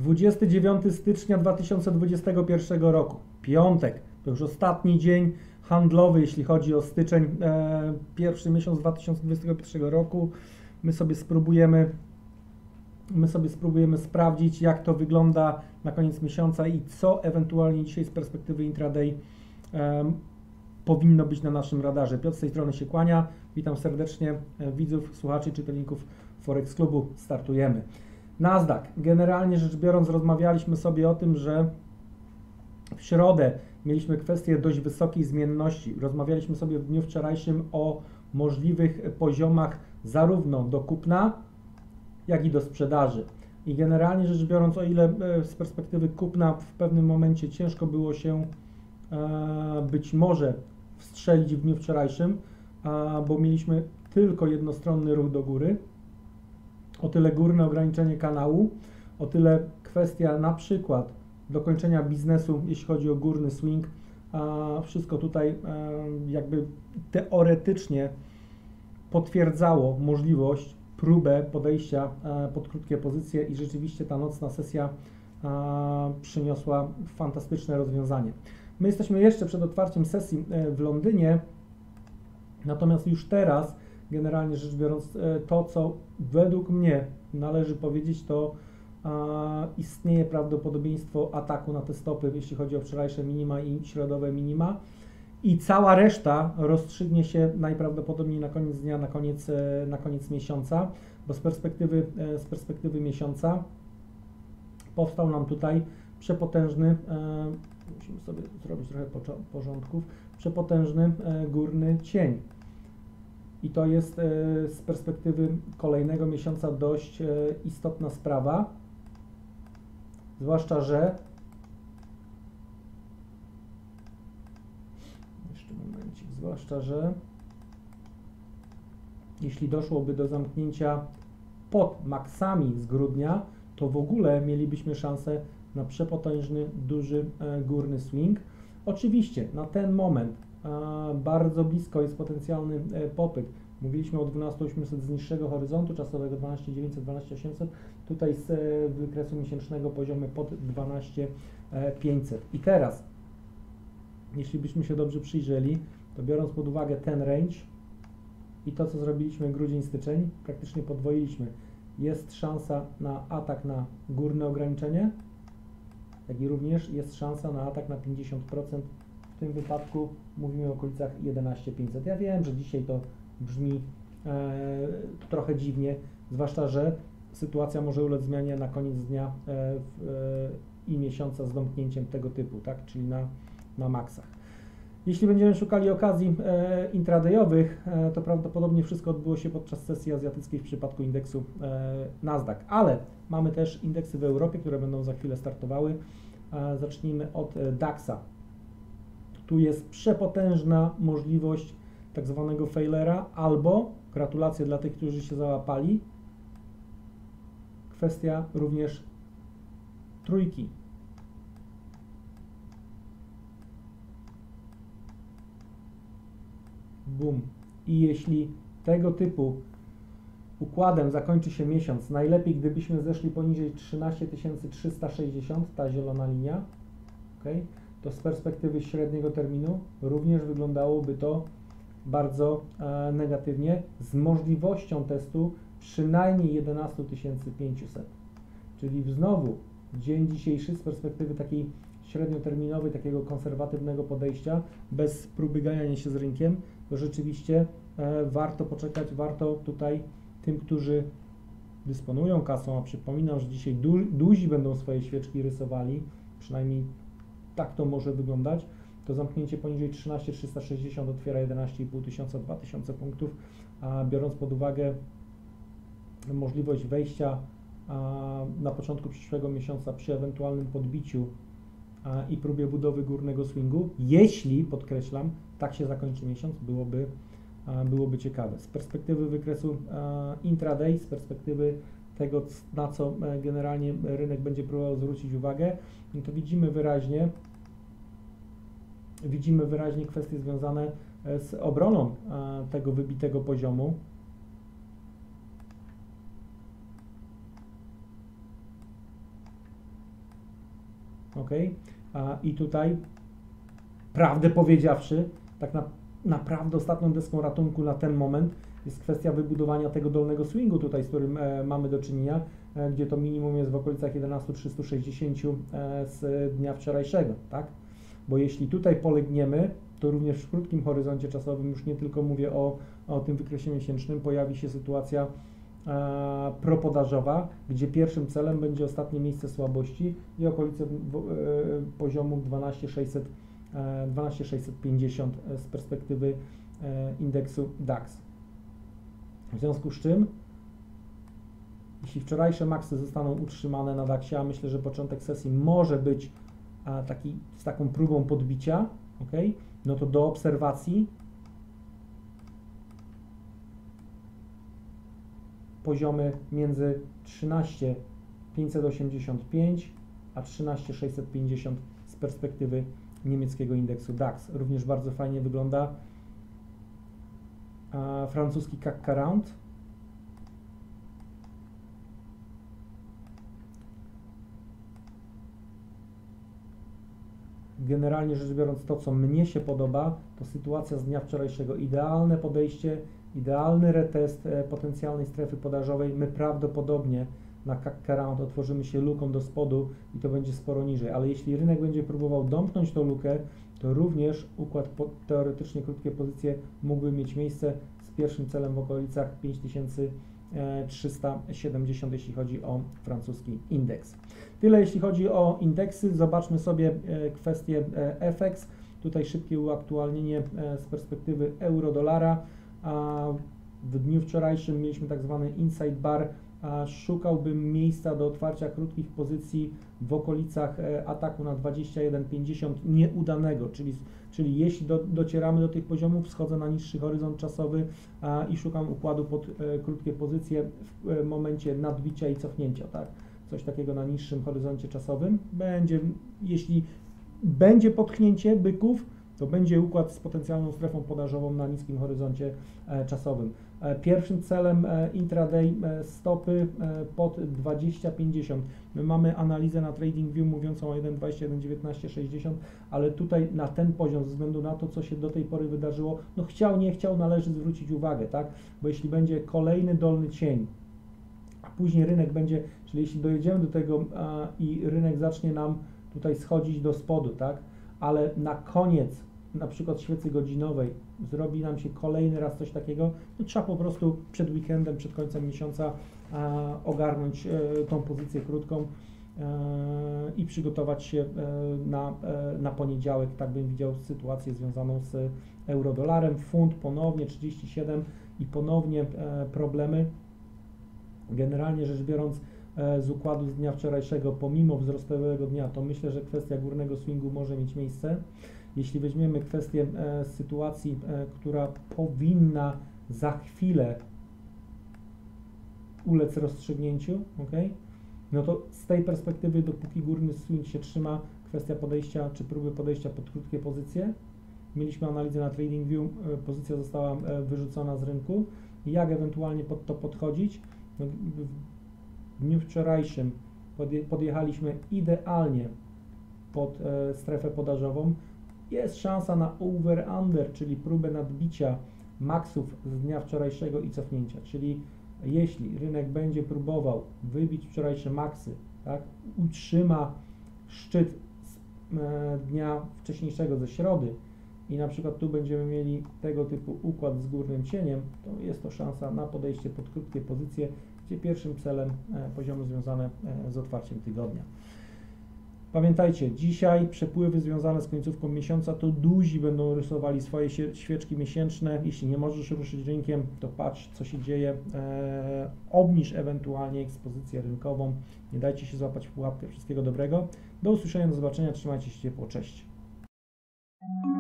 29 stycznia 2021 roku, piątek, to już ostatni dzień handlowy, jeśli chodzi o styczeń, pierwszy miesiąc 2021 roku. My sobie spróbujemy sprawdzić, jak to wygląda na koniec miesiąca i co ewentualnie dzisiaj z perspektywy intraday powinno być na naszym radarze. Piotr z tej strony się kłania. Witam serdecznie widzów, słuchaczy, czytelników Forex Klubu. Startujemy. Nasdaq. Generalnie rzecz biorąc, rozmawialiśmy sobie o tym, że w środę mieliśmy kwestię dość wysokiej zmienności. Rozmawialiśmy sobie w dniu wczorajszym o możliwych poziomach zarówno do kupna, jak i do sprzedaży. I generalnie rzecz biorąc, o ile z perspektywy kupna w pewnym momencie ciężko było się być może wstrzelić w dniu wczorajszym, bo mieliśmy tylko jednostronny ruch do góry, o tyle górne ograniczenie kanału, o tyle kwestia na przykład dokończenia biznesu, jeśli chodzi o górny swing, wszystko tutaj jakby teoretycznie potwierdzało możliwość, próbę podejścia pod krótkie pozycje i rzeczywiście ta nocna sesja przyniosła fantastyczne rozwiązanie. My jesteśmy jeszcze przed otwarciem sesji w Londynie, natomiast już teraz, generalnie rzecz biorąc, to co według mnie należy powiedzieć, to istnieje prawdopodobieństwo ataku na te stopy, jeśli chodzi o wczorajsze minima i środowe minima, i cała reszta rozstrzygnie się najprawdopodobniej na koniec dnia, na koniec miesiąca, bo z perspektywy miesiąca powstał nam tutaj przepotężny, musimy sobie zrobić trochę porządków, przepotężny górny cień. I to jest z perspektywy kolejnego miesiąca dość istotna sprawa, zwłaszcza, że jeśli doszłoby do zamknięcia pod maksami z grudnia, to w ogóle mielibyśmy szansę na przepotężny, duży górny swing. Oczywiście na ten moment bardzo blisko jest potencjalny popyt. Mówiliśmy o 12800 z niższego horyzontu czasowego, 12900, 12800, tutaj z wykresu miesięcznego poziomy pod 12500. I teraz, jeśli byśmy się dobrze przyjrzeli, to biorąc pod uwagę ten range i to, co zrobiliśmy grudzień, styczeń, praktycznie podwoiliśmy. Jest szansa na atak na górne ograniczenie, jak i również jest szansa na atak na 50%. W tym wypadku mówimy o okolicach 11500. Ja wiem, że dzisiaj to brzmi trochę dziwnie, zwłaszcza, że sytuacja może ulec zmianie na koniec dnia i miesiąca z domknięciem tego typu, tak? Czyli na maksach. Jeśli będziemy szukali okazji intradayowych, to prawdopodobnie wszystko odbyło się podczas sesji azjatyckiej w przypadku indeksu Nasdaq, ale mamy też indeksy w Europie, które będą za chwilę startowały. Zacznijmy od DAX-a. Tu jest przepotężna możliwość tak zwanego failera, albo, gratulacje dla tych, którzy się załapali, kwestia również trójki. Boom. I jeśli tego typu układem zakończy się miesiąc, najlepiej gdybyśmy zeszli poniżej 13360, ta zielona linia, okay, to z perspektywy średniego terminu również wyglądałoby to bardzo negatywnie, z możliwością testu przynajmniej 11500. Czyli znowu dzień dzisiejszy z perspektywy takiej średnioterminowej, takiego konserwatywnego podejścia, bez próby ganiania się z rynkiem, to rzeczywiście warto poczekać, warto tutaj tym, którzy dysponują kasą, a przypominam, że dzisiaj duzi będą swoje świeczki rysowali, przynajmniej tak to może wyglądać, to zamknięcie poniżej 13360 otwiera 11500, 2000 punktów, a biorąc pod uwagę możliwość wejścia na początku przyszłego miesiąca przy ewentualnym podbiciu i próbie budowy górnego swingu, jeśli, podkreślam, tak się zakończy miesiąc, byłoby ciekawe. Z perspektywy wykresu intraday, z perspektywy tego, na co generalnie rynek będzie próbował zwrócić uwagę, no to widzimy wyraźnie kwestie związane z obroną tego wybitego poziomu. ok? I tutaj, prawdę powiedziawszy, tak naprawdę ostatnią deską ratunku na ten moment jest kwestia wybudowania tego dolnego swingu tutaj, z którym mamy do czynienia, gdzie to minimum jest w okolicach 11,360 z dnia wczorajszego, tak? Bo jeśli tutaj polegniemy, to również w krótkim horyzoncie czasowym, już nie tylko mówię o tym wykresie miesięcznym, pojawi się sytuacja propodażowa, gdzie pierwszym celem będzie ostatnie miejsce słabości i okolice poziomu 12650 z perspektywy indeksu DAX. W związku z czym, jeśli wczorajsze maksy zostaną utrzymane na DAX-ie, a myślę, że początek sesji może być z taką próbą podbicia, ok, no to do obserwacji poziomy między 13585 a 13650 z perspektywy niemieckiego indeksu DAX. Również bardzo fajnie wygląda francuski CAC 40. Generalnie rzecz biorąc, to co mnie się podoba, to sytuacja z dnia wczorajszego. Idealne podejście, idealny retest potencjalnej strefy podażowej. My prawdopodobnie na CAC 40 otworzymy się luką do spodu i to będzie sporo niżej, ale jeśli rynek będzie próbował domknąć tą lukę, to również układ teoretycznie krótkie pozycje mógłby mieć miejsce z pierwszym celem w okolicach 5370, jeśli chodzi o francuski indeks. Tyle jeśli chodzi o indeksy. Zobaczmy sobie kwestię FX. Tutaj szybkie uaktualnienie z perspektywy euro-dolara. W dniu wczorajszym mieliśmy tak zwany inside bar. Szukałbym miejsca do otwarcia krótkich pozycji w okolicach ataku na 21,50 nieudanego, czyli jeśli docieramy do tych poziomów, schodzę na niższy horyzont czasowy i szukam układu pod krótkie pozycje w momencie nadbicia i cofnięcia, tak? Coś takiego na niższym horyzoncie czasowym. Jeśli będzie potknięcie byków, to będzie układ z potencjalną strefą podażową na niskim horyzoncie czasowym. Pierwszym celem intraday stopy pod 20,50. My mamy analizę na TradingView mówiącą o 1,20, 1,1960, ale tutaj na ten poziom, ze względu na to, co się do tej pory wydarzyło, no chciał, nie chciał, należy zwrócić uwagę, tak? Bo jeśli będzie kolejny dolny cień, a później rynek będzie, czyli jeśli dojedziemy do tego i rynek zacznie nam tutaj schodzić do spodu, tak? Ale na koniec na przykład świecy godzinowej zrobi nam się kolejny raz coś takiego, to trzeba po prostu przed weekendem, przed końcem miesiąca ogarnąć tą pozycję krótką i przygotować się na poniedziałek. Tak bym widział sytuację związaną z euro-dolarem. Funt ponownie 37 i ponownie problemy. Generalnie rzecz biorąc, z układu z dnia wczorajszego, pomimo wzrostowego dnia, to myślę, że kwestia górnego swingu może mieć miejsce. Jeśli weźmiemy kwestię sytuacji, która powinna za chwilę ulec rozstrzygnięciu, ok? No to z tej perspektywy, dopóki górny swing się trzyma, kwestia podejścia czy próby podejścia pod krótkie pozycje. Mieliśmy analizę na TradingView, pozycja została wyrzucona z rynku. Jak ewentualnie pod to podchodzić? No, w dniu wczorajszym podjechaliśmy idealnie pod strefę podażową. Jest szansa na over-under, czyli próbę nadbicia maksów z dnia wczorajszego i cofnięcia. Czyli jeśli rynek będzie próbował wybić wczorajsze maksy, tak, utrzyma szczyt z dnia wcześniejszego, ze środy, i na przykład tu będziemy mieli tego typu układ z górnym cieniem, to jest to szansa na podejście pod krótkie pozycje, gdzie pierwszym celem poziomy związane z otwarciem tygodnia. Pamiętajcie, dzisiaj przepływy związane z końcówką miesiąca to duzi będą rysowali swoje świeczki miesięczne. Jeśli nie możesz ruszyć rynkiem, to patrz, co się dzieje, obniż ewentualnie ekspozycję rynkową, nie dajcie się złapać w pułapkę. Wszystkiego dobrego, do usłyszenia, do zobaczenia, trzymajcie się ciepło, cześć.